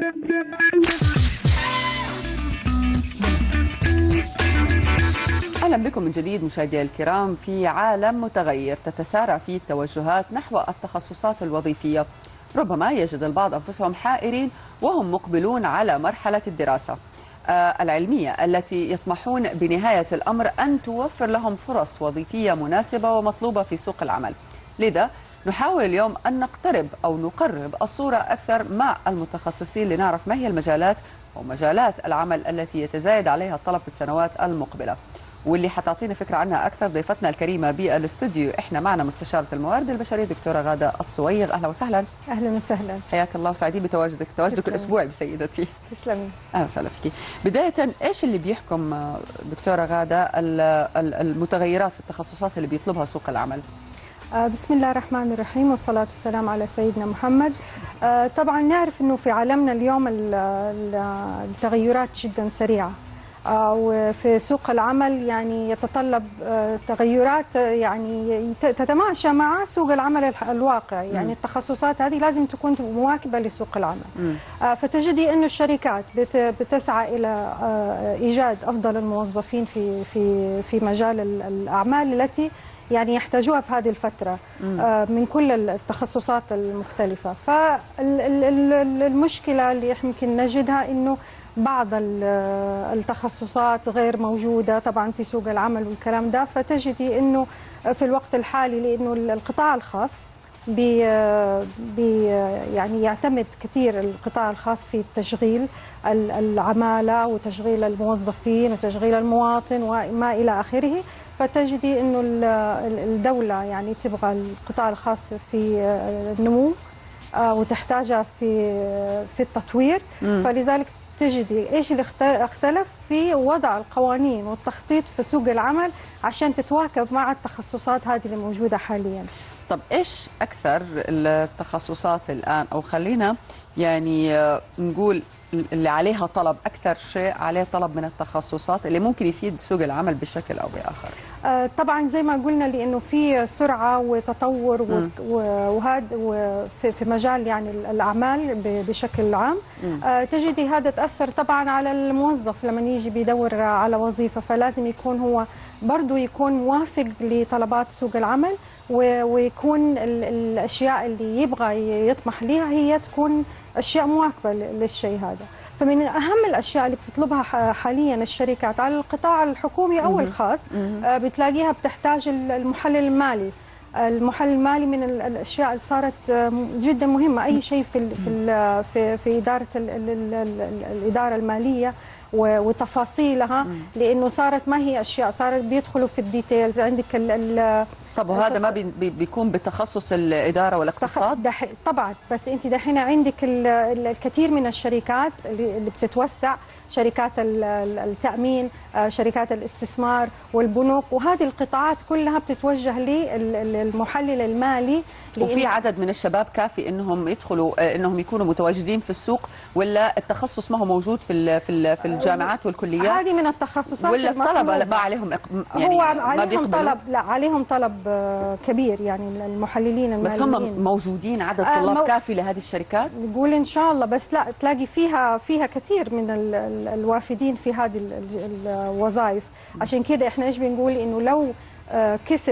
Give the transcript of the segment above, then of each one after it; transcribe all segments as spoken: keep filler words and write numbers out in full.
أهلا بكم من جديد مشاهدينا الكرام. في عالم متغير تتسارع فيه التوجهات نحو التخصصات الوظيفية، ربما يجد البعض أنفسهم حائرين وهم مقبلون على مرحلة الدراسة العلمية التي يطمحون بنهاية الأمر أن توفر لهم فرص وظيفية مناسبة ومطلوبة في سوق العمل. لذا نحاول اليوم أن نقترب أو نقرب الصورة أكثر مع المتخصصين لنعرف ما هي المجالات ومجالات العمل التي يتزايد عليها الطلب في السنوات المقبلة، واللي حتعطينا فكرة عنها أكثر ضيفتنا الكريمة بالاستوديو. إحنا معنا مستشارة الموارد البشرية دكتورة غادة الصويغ. أهلا وسهلا. أهلا وسهلا، حياك الله وسعيدين بتواجدك، تواجدك الأسبوعي بسيدتي. تسلمي. أهلا وسهلا فيك. بداية إيش اللي بيحكم دكتورة غادة المتغيرات في التخصصات اللي بيطلبها سوق العمل؟ بسم الله الرحمن الرحيم والصلاة والسلام على سيدنا محمد. طبعا نعرف أنه في عالمنا اليوم التغيرات جدا سريعة، وفي سوق العمل يعني يتطلب تغيرات يعني تتماشى مع سوق العمل الواقع، يعني التخصصات هذه لازم تكون مواكبة لسوق العمل. فتجدي أن الشركات بتسعى إلى إيجاد أفضل الموظفين في في في مجال الأعمال التي يعني يحتاجوها في هذه الفترة من كل التخصصات المختلفة. فالمشكلة اللي يمكن نجدها إنه بعض التخصصات غير موجودة طبعا في سوق العمل والكلام ده، فتجدي إنه في الوقت الحالي لأنه القطاع الخاص بي بي يعني يعتمد كثير القطاع الخاص في تشغيل العمالة وتشغيل الموظفين وتشغيل المواطن وما إلى آخره. فتجدي إنه الدولة يعني تبغى القطاع الخاص في النمو وتحتاجها في في التطوير. م. فلذلك تجدي ايش اللي اختلف في وضع القوانين والتخطيط في سوق العمل عشان تتواكب مع التخصصات هذه اللي موجودة حاليا. طب ايش اكثر التخصصات الان، او خلينا يعني نقول اللي عليها طلب، اكثر شيء عليه طلب من التخصصات اللي ممكن يفيد سوق العمل بشكل او باخر؟ آه طبعا زي ما قلنا لانه في سرعه وتطور وهذا في مجال يعني الاعمال بشكل عام. آه تجدي هذا تاثر طبعا على الموظف لما يجي بيدور على وظيفه، فلازم يكون هو برضه يكون موافق لطلبات سوق العمل، ويكون الاشياء اللي يبغى يطمح لها هي تكون اشياء مواكبه للشيء هذا. فمن اهم الاشياء اللي بتطلبها حاليا الشركات على القطاع الحكومي او الخاص بتلاقيها بتحتاج المحلل المالي. المحلل المالي من الاشياء اللي صارت جدا مهمه، اي شيء في في في, في اداره الاداره الماليه وتفاصيلها، لانه صارت ما هي اشياء، صارت بيدخلوا في الديتيلز. عندك ال طب وهذا ما بي بيكون بتخصص الاداره والاقتصاد؟ طبعا، بس انت دحين عندك الكثير من الشركات اللي بتتوسع، شركات التامين، شركات الاستثمار والبنوك، وهذه القطاعات كلها بتتوجه للمحلل المالي. وفي عدد من الشباب كافي انهم يدخلوا، انهم يكونوا متواجدين في السوق، ولا التخصص ما هو موجود في في الجامعات والكليات؟ هذه من التخصصات ولا الطلبه ما عليهم يعني هو عليهم ما طلب، لا عليهم طلب كبير يعني المحللين الماليين. بس هم موجودين عدد طلاب آه كافي لهذه الشركات؟ نقول ان شاء الله، بس لا تلاقي فيها فيها كثير من الوافدين في هذه الوظائف. عشان كده احنا ايش بنقول، انه لو كسب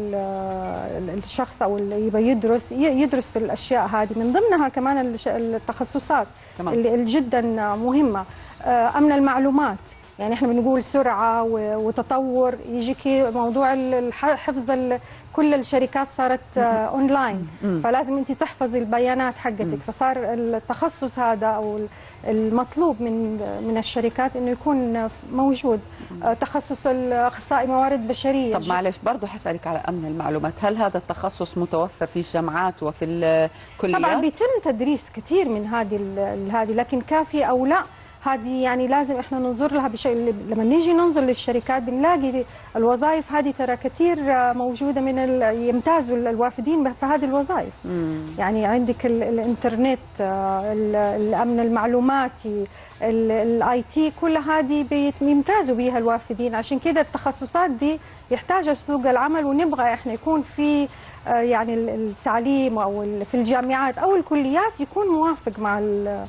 الشخص او اللي يبغى يدرس يدرس في الاشياء هذه، من ضمنها كمان التخصصات كمان اللي جدا مهمه. امن المعلومات، يعني احنا بنقول سرعه وتطور، يجيك موضوع حفظ كل الشركات صارت اونلاين، فلازم انت تحفظي البيانات حقتك. فصار التخصص هذا او المطلوب من من الشركات انه يكون موجود تخصص الاخصائي موارد بشريه. طب معلش برضه حسألك على امن المعلومات، هل هذا التخصص متوفر في الجامعات وفي الكليات؟ طبعا بيتم تدريس كثير من هذه هذه، لكن كافي او لا هذه يعني لازم احنا ننظر لها بشيء. لما نيجي ننظر للشركات بنلاقي الوظائف هذه ترى كثير موجوده، من يمتازوا الوافدين في هذه الوظائف. مم. يعني عندك الانترنت، الامن المعلوماتي، الاي تي، كل هذه بيمتازوا بها الوافدين. عشان كده التخصصات دي يحتاجها سوق العمل، ونبغى احنا يكون في يعني التعليم او في الجامعات او الكليات يكون موافق مع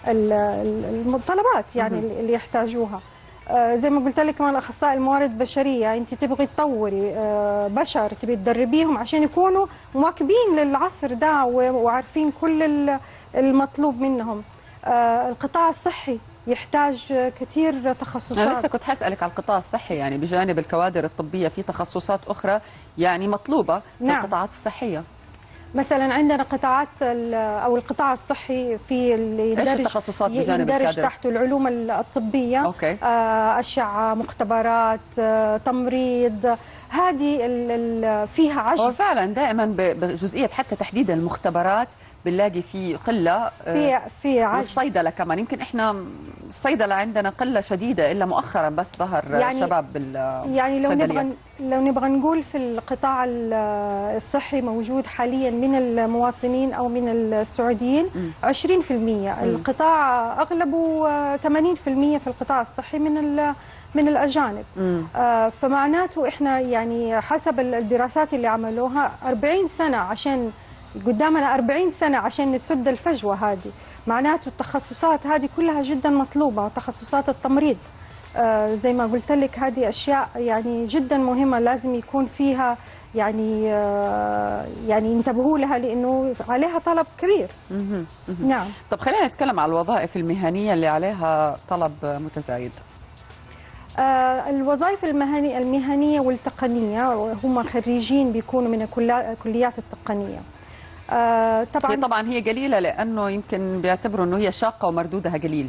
الطلبات يعني اللي يحتاجوها. زي ما قلت لك كمان اخصائي الموارد البشريه، انت تبغي تطوري بشر، تبي تدربيهم عشان يكونوا مواكبين للعصر ده وعارفين كل المطلوب منهم. القطاع الصحي يحتاج كثير تخصصات. أنا لسه كنت حسألك على القطاع الصحي، يعني بجانب الكوادر الطبية في تخصصات أخرى يعني مطلوبة في نعم. القطاعات الصحية. مثلا عندنا قطاعات او القطاع الصحي في اللي يندرج ايش التخصصات بجانب الكادر؟ تحته العلوم الطبية، أوكي. أشعة، مختبرات، تمريض، هذه فيها عجز. هو فعلا دائما بجزئية حتى تحديد المختبرات بنلاقي في قله في في عجز. والصيدله كمان، يمكن احنا الصيدله عندنا قله شديده الا مؤخرا بس ظهر يعني شباب بالصيدليات. يعني لو نبغى لو نبغى نقول في القطاع الصحي موجود حاليا من المواطنين او من السعوديين عشرين بالمئة، القطاع اغلبه ثمانين بالمئة في القطاع الصحي من من الاجانب. آه فمعناته احنا يعني حسب الدراسات اللي عملوها أربعين سنة عشان قدامنا أربعين سنة عشان نسد الفجوة هذه. معناته التخصصات هذه كلها جدا مطلوبة، تخصصات التمريض آه زي ما قلت لك هذه أشياء يعني جدا مهمة، لازم يكون فيها يعني آه يعني ينتبهوا لها لأنه عليها طلب كبير. نعم. طب خلينا نتكلم على الوظائف المهنية اللي عليها طلب متزايد. آه الوظائف المهنية المهنية والتقنية، هم خريجين بيكونوا من الكليات التقنية. آه طبعا هي طبعا هي قليله لانه يمكن بيعتبروا انه هي شاقه ومردودها قليل.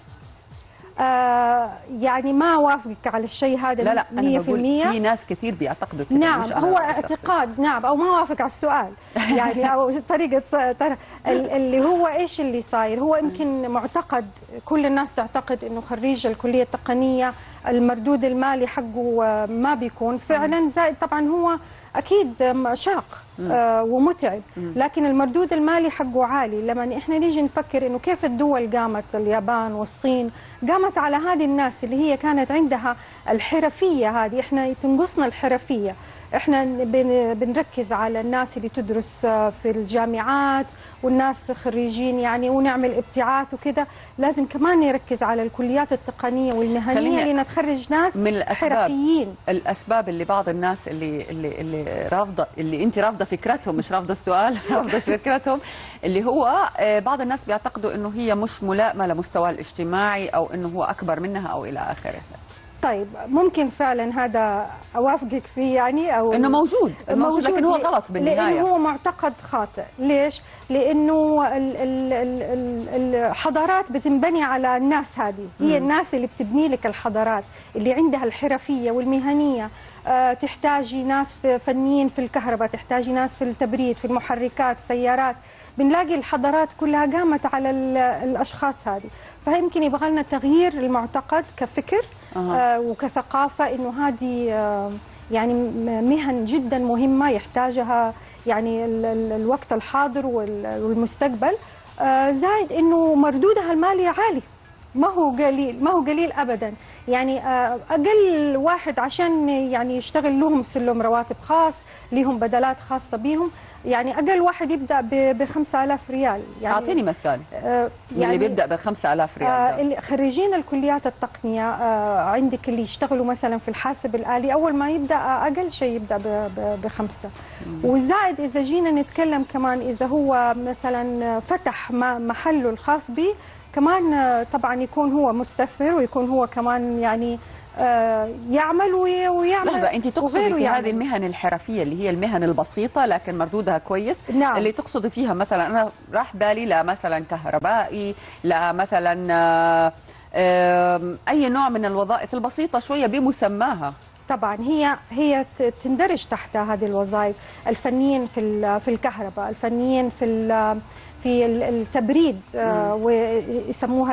آه يعني ما اوافقك على الشيء هذا. لا لا انا بقول في ناس كثير بيعتقدوا كده. نعم هو اعتقاد. نعم او ما اوافق على السؤال يعني او طريقه اللي هو ايش اللي صاير. هو يمكن معتقد، كل الناس تعتقد انه خريج الكليه التقنيه المردود المالي حقه ما بيكون فعلا زائد. طبعا هو اكيد شاق آه ومتعب، لكن المردود المالي حقه عالي. لما احنا نيجي نفكر انه كيف الدول قامت، اليابان والصين قامت على هذه الناس اللي هي كانت عندها الحرفيه هذه. احنا تنقصنا الحرفيه، احنا بنركز على الناس اللي تدرس في الجامعات والناس خريجين يعني ونعمل ابتعاث وكذا. لازم كمان نركز على الكليات التقنيه والمهنيه اللي نتخرج ناس من الأسباب حرفيين. الاسباب اللي بعض الناس اللي اللي اللي رافضه، اللي انت رافضه فكرتهم، مش رافضه السؤال، رافضه فكرتهم، اللي هو بعض الناس بيعتقدوا انه هي مش ملائمه لمستواه الاجتماعي او انه هو اكبر منها او الى اخره. طيب ممكن فعلا هذا اوافقك فيه يعني، او انه موجود موجود لكن هو غلط بالنهايه، لانه هو معتقد خاطئ. ليش؟ لانه ال ال ال الحضارات بتنبني على الناس هذه، هي الناس اللي بتبني لك الحضارات، اللي عندها الحرفيه والمهنيه. أه تحتاجي ناس فنيين في الكهرباء، تحتاجي ناس في التبريد، في المحركات، سيارات. بنلاقي الحضارات كلها قامت على الاشخاص هذه. فيمكن يبغى لنا تغيير المعتقد كفكر أه. آه وكثقافه، انه هذه آه يعني مهن جدا مهمه يحتاجها يعني ال ال الوقت الحاضر والمستقبل. آه زائد انه مردودها المالي عالي، ما هو قليل، ما هو قليل ابدا. يعني آه اقل واحد عشان يعني يشتغل لهم سلم رواتب خاص، لهم بدلات خاصه بهم. يعني اقل واحد يبدا ب خمسة آلاف ريال. يعني اعطيني مثال. آه يعني اللي بيبدا ب خمسة آلاف ريال آه اللي خريجين الكليات التقنيه، آه عندك اللي يشتغلوا مثلا في الحاسب الالي، اول ما يبدا اقل شيء يبدا بخمسه. وزائد اذا جينا نتكلم كمان اذا هو مثلا فتح محله الخاص به كمان، طبعا يكون هو مستثمر ويكون هو كمان يعني يعمل ويعمل. لحظة، أنت تقصدي في هذه المهن الحرفية اللي هي المهن البسيطة لكن مردودها كويس؟ نعم. اللي تقصدي فيها مثلا أنا راح بالي لا مثلا كهربائي، لا مثلا أي نوع من الوظائف البسيطة شوية بمسماها. طبعا هي هي تندرج تحت هذه الوظائف. الفنيين في في الكهرباء، الفنيين في في التبريد ويسموها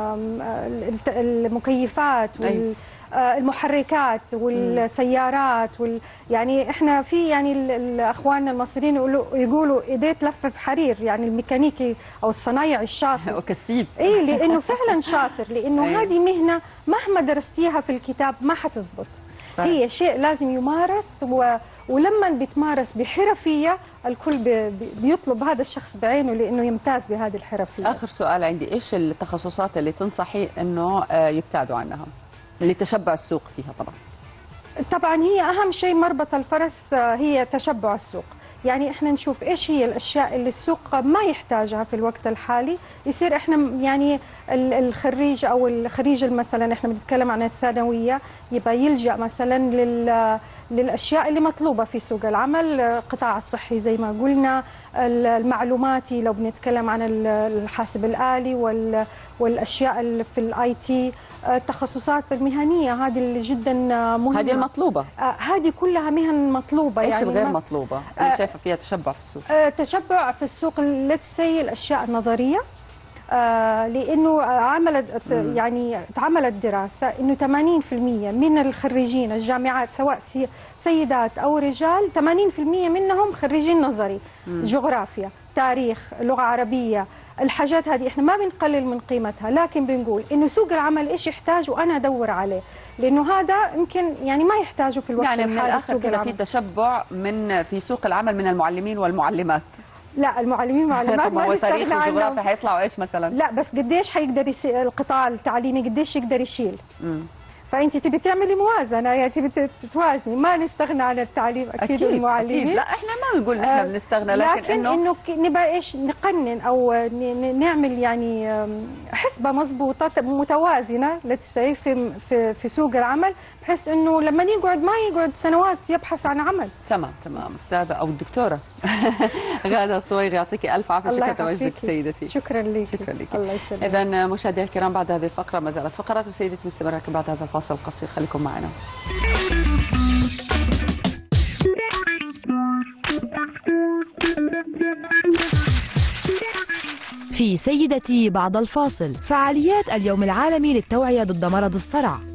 المكيفات وال المحركات والسيارات وال... يعني احنا في يعني اخواننا المصريين يقولوا يقولوا ايديه تلفف حرير، يعني الميكانيكي او الصنايعي الشاطر وكسيب. اي لانه فعلا شاطر، لانه هذه مهنه مهما درستيها في الكتاب ما حتزبط. صحيح. هي شيء لازم يمارس، و... ولما بيتمارس بحرفيه الكل بي... بيطلب هذا الشخص بعينه لانه يمتاز بهذه الحرفيه. اخر سؤال عندي، ايش التخصصات اللي تنصحي انه يبتعدوا عنها اللي تشبع السوق فيها؟ طبعا طبعا هي اهم شيء مربط الفرس هي تشبع السوق. يعني احنا نشوف ايش هي الاشياء اللي السوق ما يحتاجها في الوقت الحالي، يصير احنا يعني الخريج او الخريج مثلا احنا بنتكلم عن الثانويه يبقى يلجا مثلا لل للاشياء اللي مطلوبه في سوق العمل، القطاع الصحي زي ما قلنا، المعلوماتي لو بنتكلم عن الحاسب الآلي والاشياء اللي في الاي تي، التخصصات المهنيه هذه اللي جدا مهمه، هذه المطلوبه، هذه كلها مهن مطلوبه. ايش يعني الغير مطلوبه اللي شايفه فيها تشبع في السوق؟ تشبع في السوق ليتس سي الاشياء النظريه، آه لانه عملت يعني اتعملت دراسه انه ثمانين بالمئة من الخريجين الجامعات سواء سيدات او رجال ثمانين بالمئة منهم خريجين نظري، مم. جغرافيا، تاريخ، لغه عربيه، الحاجات هذه احنا ما بنقلل من قيمتها، لكن بنقول انه سوق العمل ايش يحتاج وانا ادور عليه، لانه هذا يمكن يعني ما يحتاجه في الوقت يعني الحالي. من الاخر كده في تشبع من في سوق العمل من المعلمين والمعلمات. لا المعلمين معلمات ما تاريخ وجغرافيا حيطلعوا ايش مثلا؟ لا بس قديش حيقدر يصير القطاع التعليمي قديش يقدر يشيل؟ امم فانت تبي تعملي موازنه، يعني تبي تتوازني، ما نستغنى عن التعليم اكيد, أكيد والمعلمين. اكيد لا احنا ما بنقول نحن آه بنستغنى، لكن, لكن انه انه نبقى ايش نقنن او نعمل يعني حسبه مضبوطه متوازنه لتسي في في في سوق العمل، بحيث انه لما يقعد ما يقعد سنوات يبحث عن عمل. تمام تمام استاذه او الدكتوره غاده صويغ، يعطيكي الف عافيه، شكرا لتواجدك سيدتي. شكرا لك. شكرا لك. الله يسلمك. اذا مشاهدينا الكرام بعد هذه الفقره ما زالت فقرات سيدتي مستمره، لكن بعد هذا الفاصل القصير خليكم معنا. في سيدتي بعد الفاصل، فعاليات اليوم العالمي للتوعية ضد مرض الصرع.